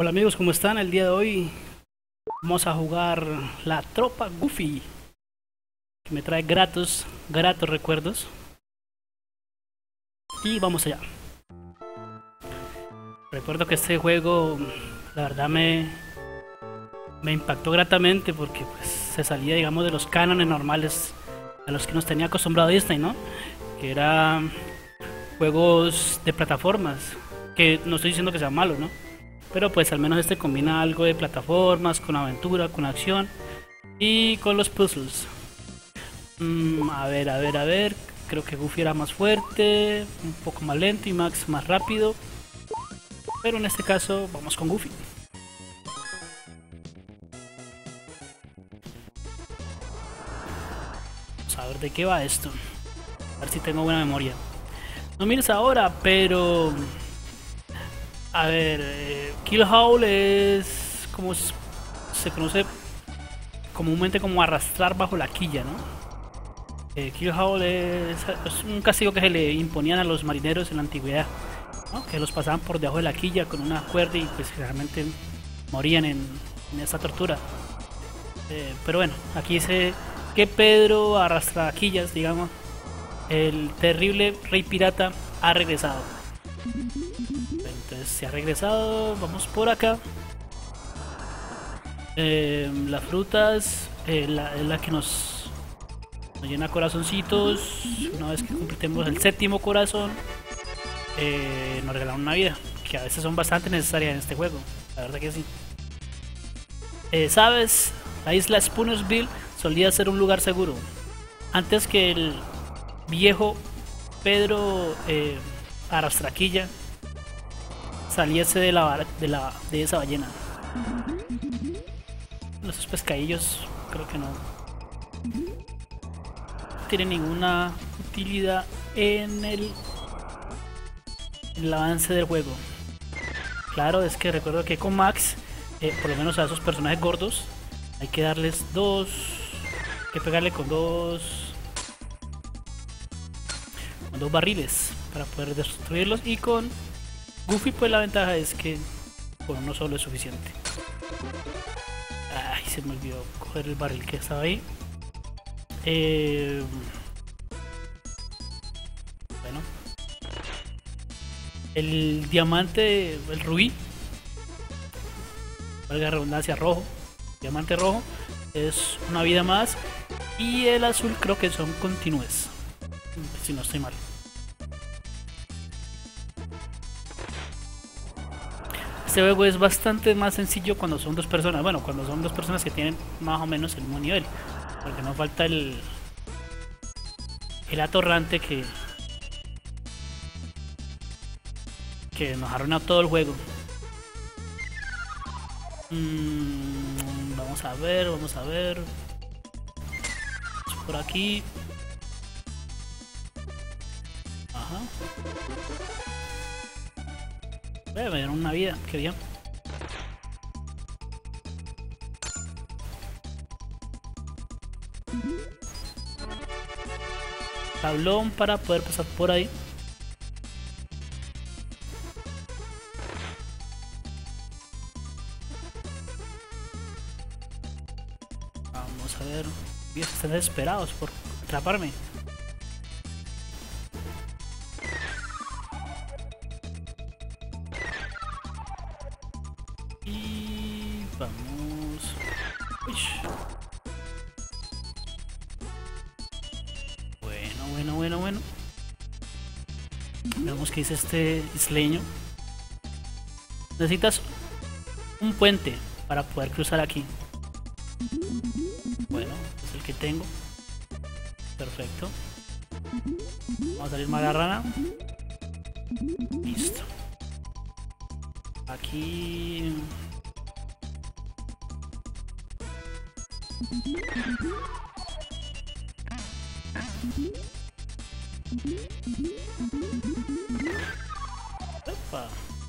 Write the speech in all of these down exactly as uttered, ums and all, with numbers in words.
Hola amigos, ¿cómo están? El día de hoy vamos a jugar la tropa Goofy, que me trae gratos, gratos recuerdos. Y vamos allá. Recuerdo que este juego, la verdad, me, me impactó gratamente porque pues, se salía, digamos, de los cánones normales a los que nos tenía acostumbrado Disney, ¿no? Que eran juegos de plataformas, que no estoy diciendo que sean malos, ¿no? Pero pues al menos este combina algo de plataformas, con aventura, con acción y con los puzzles. Mm, a ver, a ver, a ver. Creo que Goofy era más fuerte, un poco más lento y Max más rápido. Pero en este caso vamos con Goofy. Vamos a ver de qué va esto. A ver si tengo buena memoria. No mires ahora, pero... A ver, eh, Kill Howl es como se conoce comúnmente como arrastrar bajo la quilla, ¿no? Eh, Kill Howl es, es un castigo que se le imponían a los marineros en la antigüedad, ¿no? Que los pasaban por debajo de la quilla con una cuerda y pues realmente morían en, en esta tortura. Eh, pero bueno, aquí dice que Pedro arrastra quillas, digamos, el terrible rey pirata ha regresado. Entonces se ha regresado, vamos por acá. Eh, las frutas eh, la, es la que nos, nos llena corazoncitos. Una vez que completemos el séptimo corazón, eh, nos regalan una vida, que a veces son bastante necesarias en este juego, la verdad que sí. Eh, Sabes, la isla Spoonersville solía ser un lugar seguro antes que el viejo Pedro eh, Arrastraquilla saliese de la, de la de esa ballena. Esos pescadillos creo que no tienen ninguna utilidad en el, en el avance del juego. Claro, es que recuerdo que con Max, eh, por lo menos a esos personajes gordos, hay que darles dos, hay que pegarle con dos, con dos barriles para poder destruirlos, y con Goofy pues la ventaja es que con uno solo es suficiente. Ay, se me olvidó coger el barril que estaba ahí. Eh, bueno, el diamante, el rubí, valga la redundancia, rojo, diamante rojo, es una vida más. Y el azul creo que son continúes, si no estoy mal. Este juego es bastante más sencillo cuando son dos personas. Bueno, cuando son dos personas que tienen más o menos el mismo nivel. Porque no falta el... El atorrante que... Que nos arruina todo el juego. Mm, vamos a ver, vamos a ver. Por aquí. Ajá. Eh, me dieron una vida, qué bien. Tablón para poder pasar por ahí. Vamos a ver. Están desesperados por atraparme. Y vamos. Uy. Bueno, bueno, bueno, bueno. Veamos qué dice este isleño. Necesitas un puente para poder cruzar aquí. Bueno, es el que tengo. Perfecto. Vamos a salir más la rana. Listo. Aquí... Opa.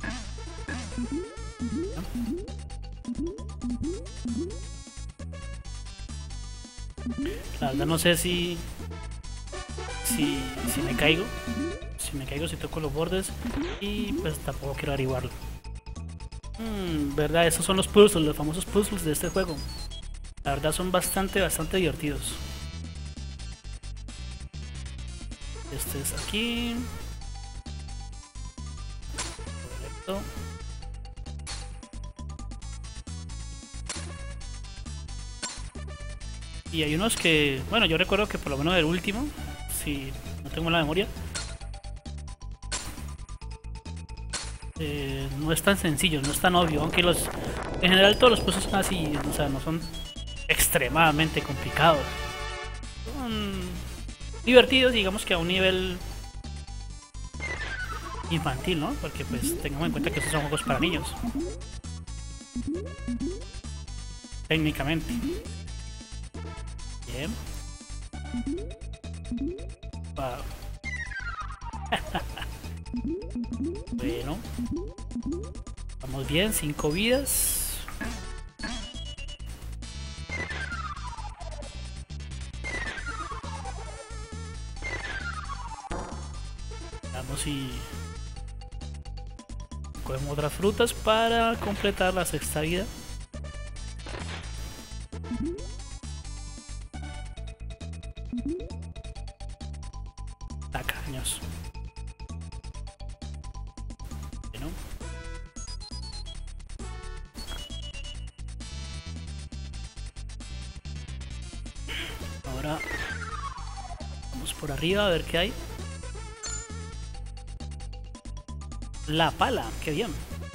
La verdad no sé si, si si me caigo, si me caigo si toco los bordes, y pues tampoco quiero averiguarlo. Mm, verdad, esos son los puzzles, los famosos puzzles de este juego. La verdad son bastante, bastante divertidos. Este es aquí. Correcto. Y hay unos que, bueno, yo recuerdo que por lo menos el último, si no tengo la memoria, eh, no es tan sencillo, no es tan obvio, aunque los, en general todos los puzzles son así, o sea, no son extremadamente complicados. Son divertidos, digamos que a un nivel infantil, ¿no? Porque pues tengamos en cuenta que estos son juegos para niños. Técnicamente. Bien. Wow. Bueno. Vamos bien, cinco vidas. Vamos si cogemos otras frutas para completar la sexta vida. Tacaños. Bueno. Ahora vamos por arriba a ver qué hay. La pala, qué bien.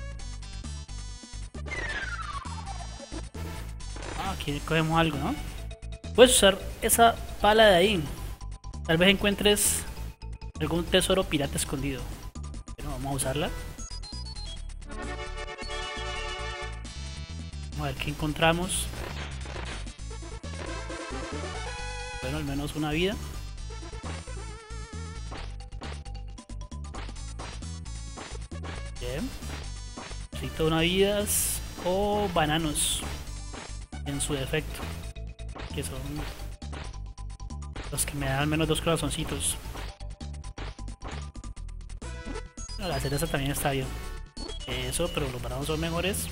Ah, aquí cogemos algo, ¿no? Puedes usar esa pala de ahí. Tal vez encuentres algún tesoro pirata escondido. Pero vamos a usarla. Vamos a ver qué encontramos. Bueno, al menos una vida. Bien. Necesito una vida o bananos. En su defecto. Que son los que me dan al menos dos corazoncitos. No, la cereza también está bien. Eso, pero los bananos son mejores.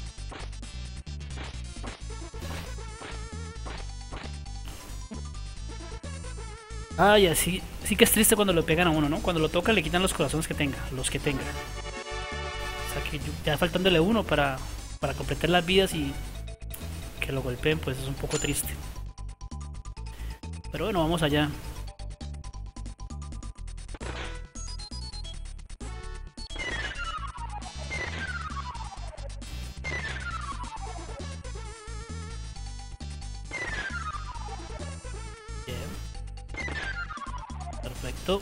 Ay, así sí que es triste cuando lo pegan a uno, ¿no? Cuando lo tocan le quitan los corazones que tenga, los que tenga. O sea que ya faltándole uno para, para completar las vidas y que lo golpeen, pues es un poco triste. Pero bueno, vamos allá. Bien. Perfecto.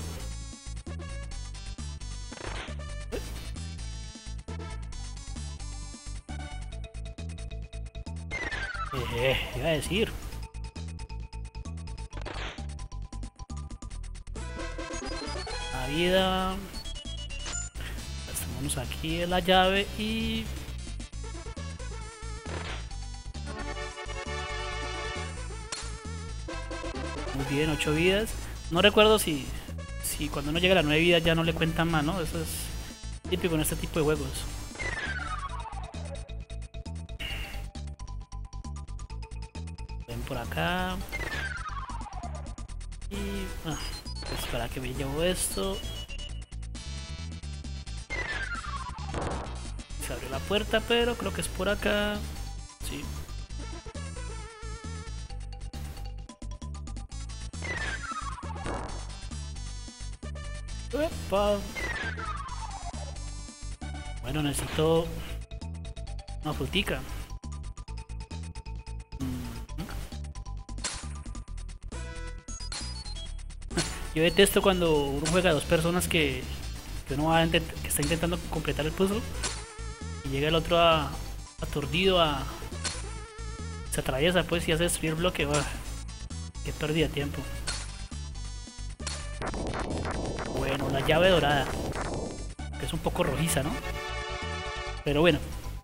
Eh, iba a decir. La vida. Estamos aquí en la llave y muy bien, ocho vidas. No recuerdo si, si cuando uno llega a la nueve vidas ya no le cuentan más, ¿no? Eso es típico en este tipo de juegos. Ven por acá. Y ah, espera que me llevo esto. Se abrió la puerta, pero creo que es por acá. Sí. Epa. Bueno, necesito una frutica. Yo detesto cuando uno juega a dos personas que, que uno va a que está intentando completar el puzzle y llega el otro a, aturdido a se atraviesa pues y hace destruir el bloque. Uah, qué pérdida de tiempo. Bueno, la llave dorada, que es un poco rojiza, ¿no? Pero bueno.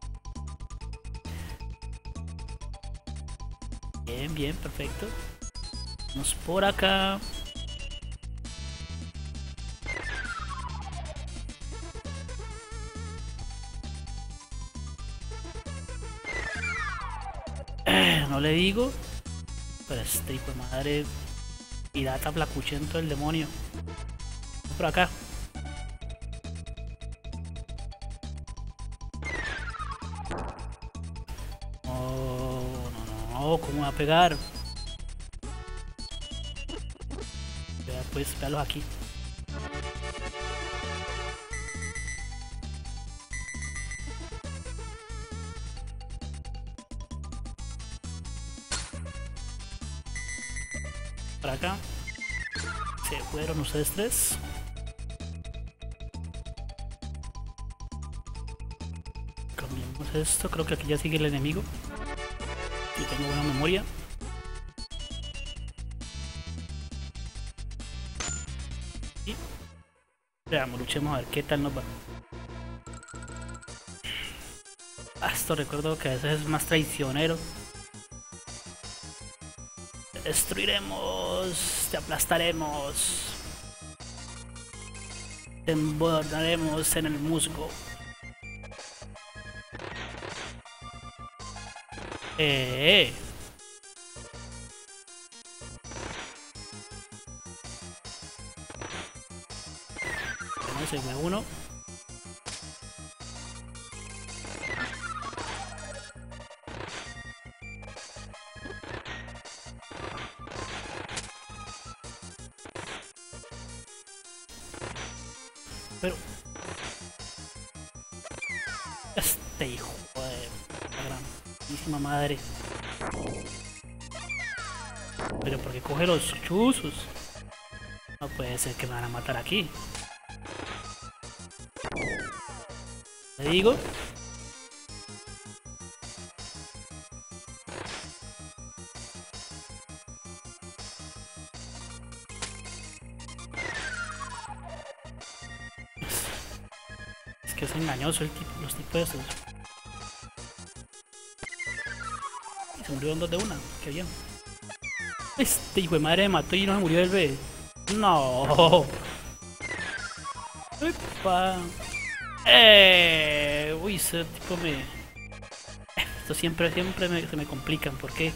Bien, bien, perfecto. Vamos por acá. no le digo. Pero este hijo de madre pirata flacuchento del demonio. Por acá. Oh, no, no, no, ¿cómo va a pegar? Vea pues, véalos aquí. Para acá. Se fueron ustedes tres. Cambiamos esto. Creo que aquí ya sigue el enemigo. Yo tengo buena memoria. Y veamos, luchemos a ver qué tal nos va. Ah, esto recuerdo que a veces es más traicionero. Te destruiremos, te aplastaremos, te embordaremos en el musgo. Eh, eh. No se fue uno. Pero este hijo de la grandísima madre. Pero porque coge los chuzos. No puede ser que me van a matar aquí. ¿Le digo? Es que es engañoso el tipo, los tipos esos. Y se murió en dos de una, qué bien. Este hijo de madre me mató y no se murió del B. No. Epa. Eh, uy, ese tipo me... Esto siempre, siempre me, se me complican, ¿por qué?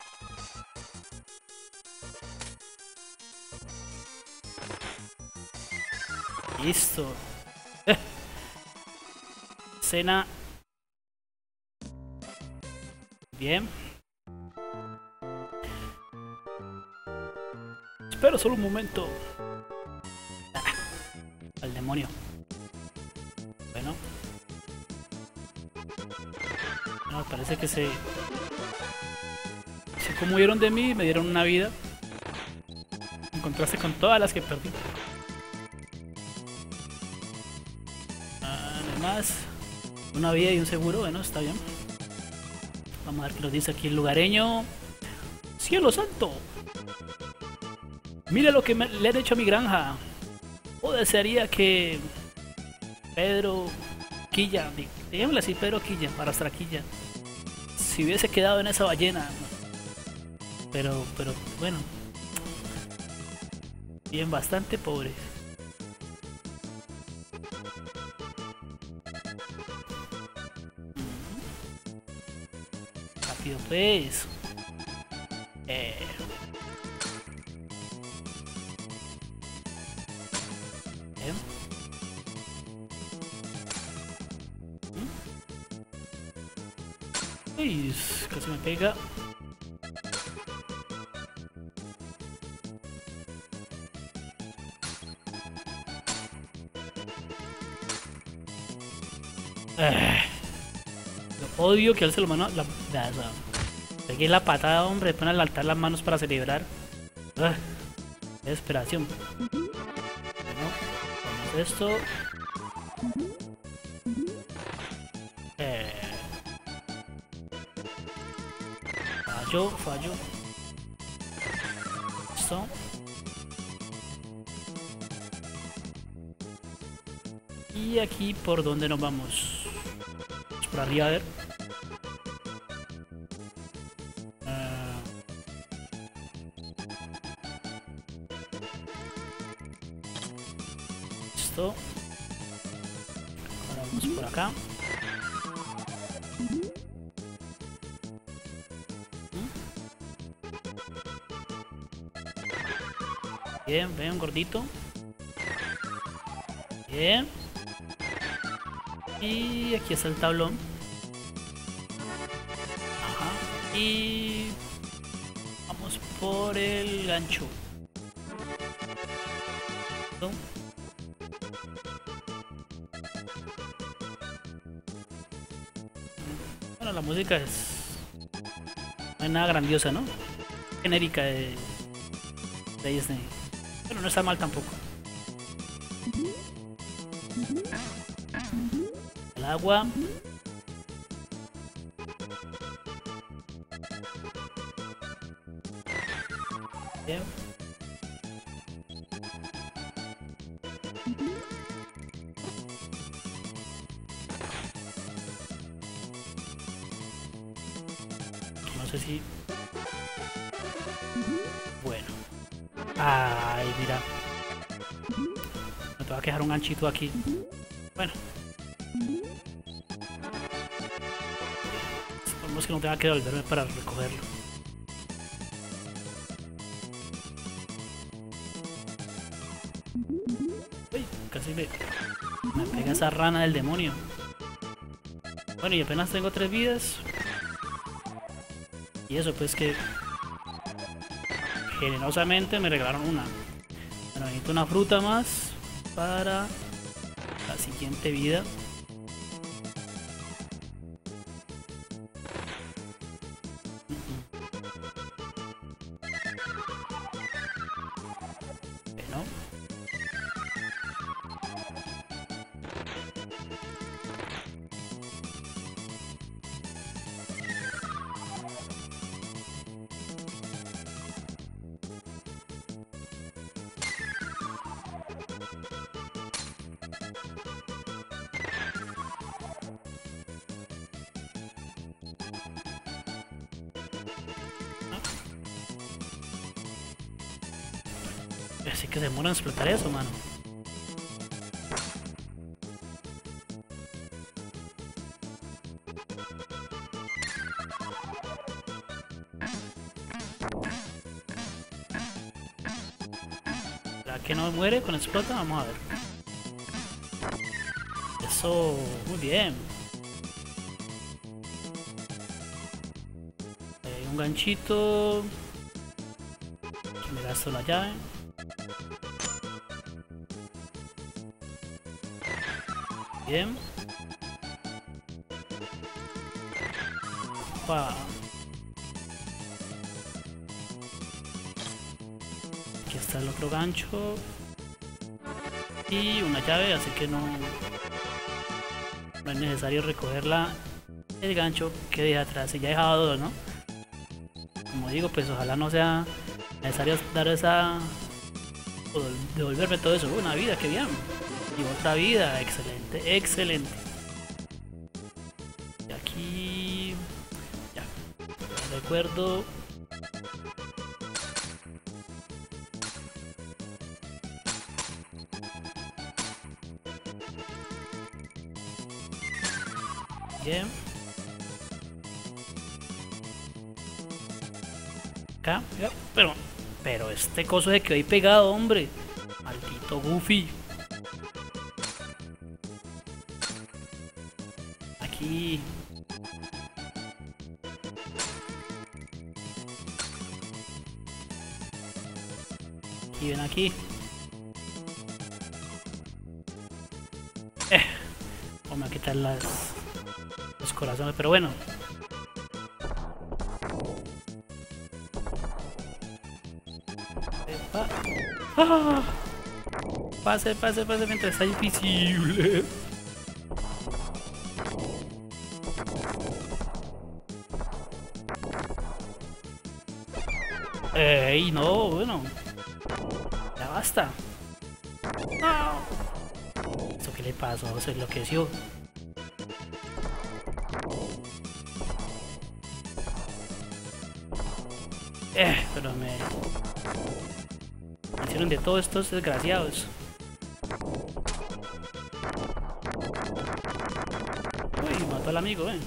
Listo. Eh. Escena. Bien. Espera solo un momento. Ah, al demonio. Bueno. No, parece que se... Se comuvieron de mí y me dieron una vida. En contraste con todas las que perdí. Además, una vida y un seguro, bueno, está bien. Vamos a ver qué nos dice aquí el lugareño. ¡Cielo santo! Mira lo que me, le han hecho a mi granja. O desearía que Pedro Quilla, digámosle así, Pedro Quilla, para Arastraquilla, si hubiese quedado en esa ballena. Pero, pero, bueno. Bien, bastante pobre. Rápido pues. Eh... Uy, casi me pega. Eh, lo odio que alce la mano. La, la, la, pegué la patada, hombre. Pone al altar las manos para celebrar. Uh, desesperación. Bueno, vamos a esto. Eh, fallo, fallo. Esto. Y aquí por donde nos vamos. Vamos por arriba a ver. Uh, esto. Ahora vamos por acá. ¿Mm? Bien, ven, gordito. Bien. Y aquí está el tablón. Ajá. Y vamos por el gancho. Bueno, la música es... no es nada grandiosa, ¿no? Genérica de, de Disney. Pero no está mal tampoco. El agua. Bien. No sé si... bueno. Ay, mira. Me tengo que dejar un ganchito aquí. Bueno. Esperemos que no tenga que devolverme para recogerlo. Uy, casi me, me pega esa rana del demonio. Bueno, y apenas tengo tres vidas. Y eso pues que generosamente me regalaron una. Bueno, necesito una fruta más para la siguiente vida. Bueno. Así que se demora en explotar eso, mano. ¿Será que no muere cuando explota? Vamos a ver. Eso, muy bien. Eh, un ganchito. Aquí me gasto la llave. Bien. Opa. Aquí está el otro gancho. Y una llave, así que no, no es necesario recogerla. El gancho que deja atrás. Y ya he dejado dos, ¿no? Como digo, pues ojalá no sea necesario dar esa... o devolverme todo eso. Una vida, qué bien. Y otra vida, excelente, excelente. Y aquí... ya, recuerdo. Bien. Acá, ya, pero... pero este coso se quedó ahí pegado, hombre. Maldito Goofy. Aquí. Aquí, ven aquí. Eh, vamos a quitar las, los corazones, pero bueno. Epa. ¡Ah! Pase, pase, pase mientras está invisible. Ey, no, bueno. Ya basta. No. ¿Eso qué le pasó? Se enloqueció. Eh, pero me... me hicieron de todos estos desgraciados. Uy, mató al amigo, eh.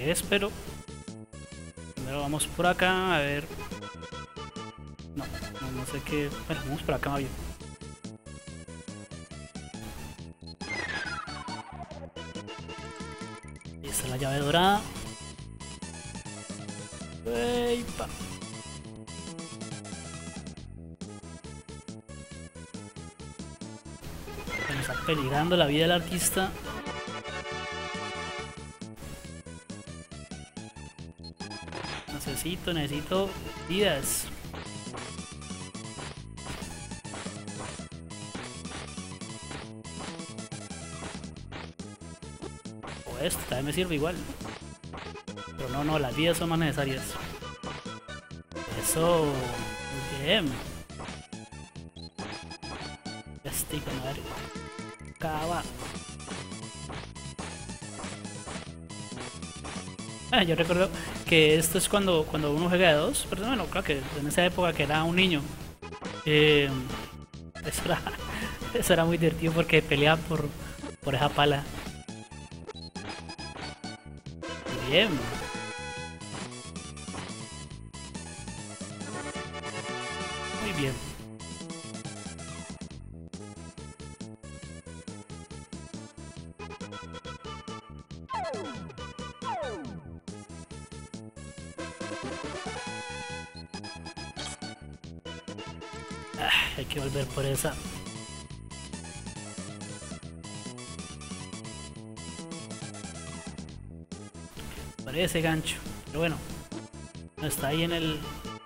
qué es, pero primero vamos por acá, a ver. No, no, no sé qué. Bueno, vamos por acá más bien. Ahí está la llave dorada. ¡Epa! Me está peligrando la vida del artista. Necesito, necesito vidas. O esto también me sirve igual. Pero no, no, las vidas son más necesarias. Eso, muy bien. Ya estoy con madre. Cava. Ah, yo recuerdo que esto es cuando, cuando uno juega de dos, pero bueno, claro que en esa época que era un niño, eh, eso, era, eso era muy divertido porque peleaba por, por esa pala. Muy bien. Muy bien. Ah, hay que volver por esa. Por ese gancho. Pero bueno, no está ahí en el...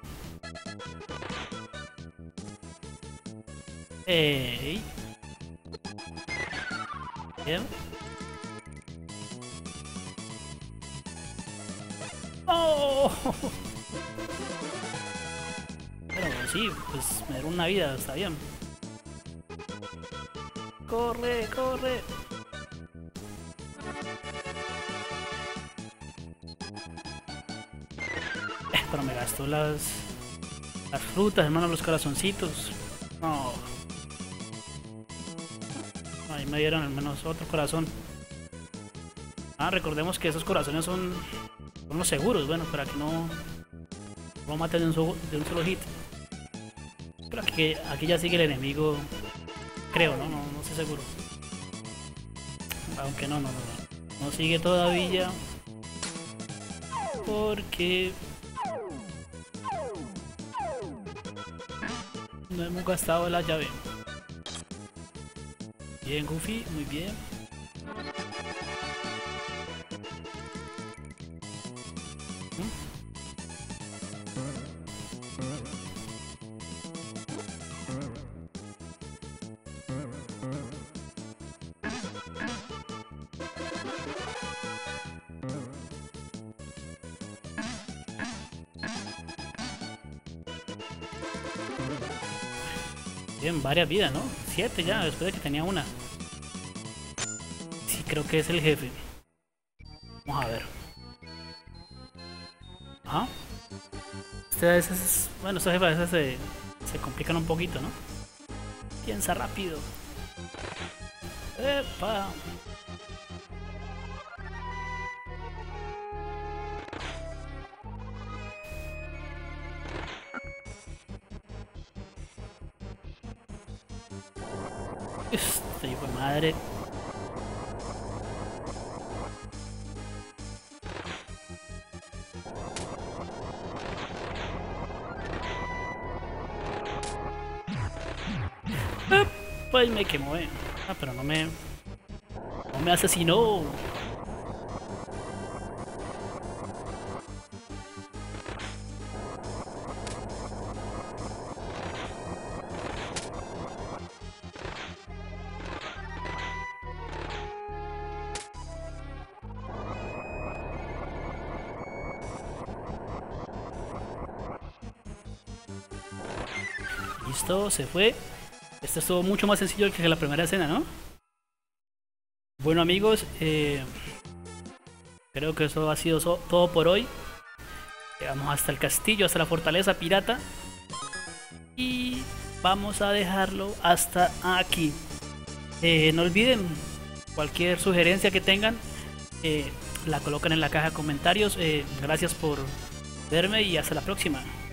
¡Ey! Bien. ¡Oh! Pero sí, pues me dieron una vida, está bien. ¡Corre, corre! Eh, pero me gastó las... Las frutas, hermano, los corazoncitos. No. Ahí me dieron al menos otro corazón. Ah, recordemos que esos corazones son... Son los seguros, bueno, para que no... No lo maten de un, solo, de un solo hit. Pero aquí, aquí ya sigue el enemigo. Creo, ¿no? No, no estoy seguro. Aunque no, no, no, no. No sigue todavía. Porque... no hemos gastado la llave. Bien, Goofy, muy bien. Bien, varias vidas, ¿no? Siete ya, después de que tenía una. Sí, creo que es el jefe. Vamos a ver. Ajá. Este a veces, bueno, estos jefes a veces se, se complican un poquito, ¿no? Piensa rápido. ¡Epa! Este hijo de madre. Pues me quemó, eh. Ah, pero no me... No me asesinó. Listo, se fue. Esto estuvo mucho más sencillo que la primera escena, ¿no? Bueno, amigos, eh, creo que eso ha sido so todo por hoy. Llegamos hasta el castillo, hasta la fortaleza pirata. Y vamos a dejarlo hasta aquí. Eh, no olviden, cualquier sugerencia que tengan, eh, la colocan en la caja de comentarios. Eh, gracias por verme y hasta la próxima.